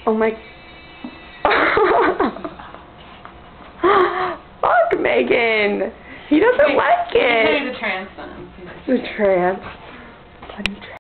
Oh my. Fuck, Megan. He doesn't like it. He's the trans one. The trans. Funny trans.